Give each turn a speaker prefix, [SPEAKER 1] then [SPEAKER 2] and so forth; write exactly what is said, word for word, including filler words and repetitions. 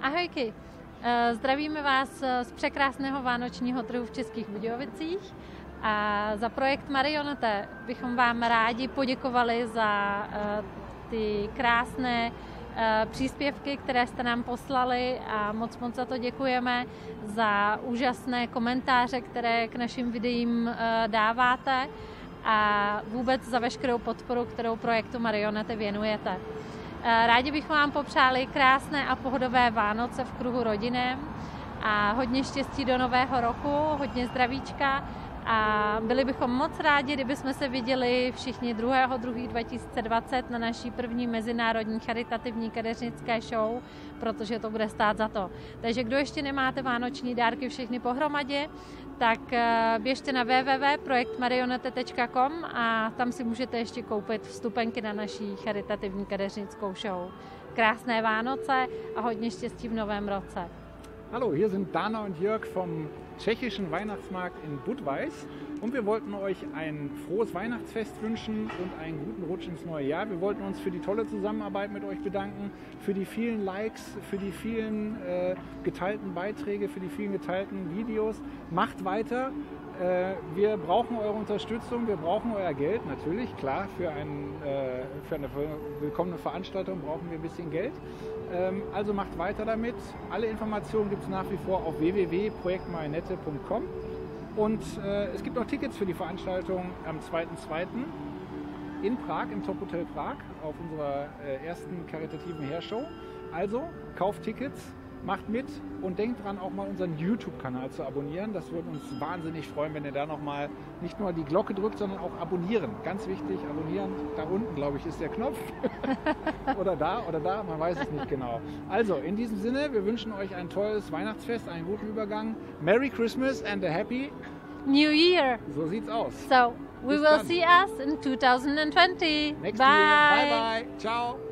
[SPEAKER 1] Ahojky, zdravíme vás z překrásného vánočního trhu v Českých Budějovicích a za projekt Marionette bychom vám rádi poděkovali za ty krásné příspěvky, které jste nám poslali a moc moc za to děkujeme, za úžasné komentáře, které k našim videím dáváte a vůbec za veškerou podporu, kterou projektu Marionette věnujete. Rádi bychom vám popřáli krásné a pohodové Vánoce v kruhu rodinem a hodně štěstí do nového roku, hodně zdravíčka a byli bychom moc rádi, kdybychom se viděli všichni druhého druhého dva tisíce dvacet na naší první mezinárodní charitativní kadeřnické show, protože to bude stát za to. Takže kdo ještě nemáte vánoční dárky všechny pohromadě, tak běžte na w w w tečka projekt marionette tečka com a tam si můžete ještě koupit vstupenky na naší charitativní kadeřnickou show. Krásné Vánoce a hodně štěstí v novém roce.
[SPEAKER 2] Hallo, hier sind Dana und Jörg vom tschechischen Weihnachtsmarkt in Budweis und wir wollten euch ein frohes Weihnachtsfest wünschen und einen guten Rutsch ins neue Jahr. Wir wollten uns für die tolle Zusammenarbeit mit euch bedanken, für die vielen Likes, für die vielen äh, geteilten Beiträge, für die vielen geteilten Videos. Macht weiter. Äh, wir brauchen eure Unterstützung, wir brauchen euer Geld, natürlich, klar, für, ein, äh, für eine willkommene Veranstaltung brauchen wir ein bisschen Geld. Ähm, also macht weiter damit. Alle Informationen gibt es nach wie vor auf w w w punkt projekt marionette punkt com und äh, es gibt noch Tickets für die Veranstaltung am zweiten zweiten in Prag, im Top Hotel Prag, auf unserer äh, ersten karitativen Heershow. Also kauft Tickets, macht mit und denkt dran, auch mal unseren YouTube-Kanal zu abonnieren. Das würde uns wahnsinnig freuen, wenn ihr da nochmal nicht nur die Glocke drückt, sondern auch abonnieren. Ganz wichtig, abonnieren. Da unten, glaube ich, ist der Knopf. Oder da, oder da, man weiß es nicht genau. Also, in diesem Sinne, wir wünschen euch ein tolles Weihnachtsfest, einen guten Übergang. Merry Christmas and a happy
[SPEAKER 1] New Year.
[SPEAKER 2] So sieht's aus.
[SPEAKER 1] So, we
[SPEAKER 2] Bis
[SPEAKER 1] will
[SPEAKER 2] dann.
[SPEAKER 1] see us in two thousand twenty.
[SPEAKER 2] Next
[SPEAKER 1] Bye.
[SPEAKER 2] year. Bye bye. Ciao.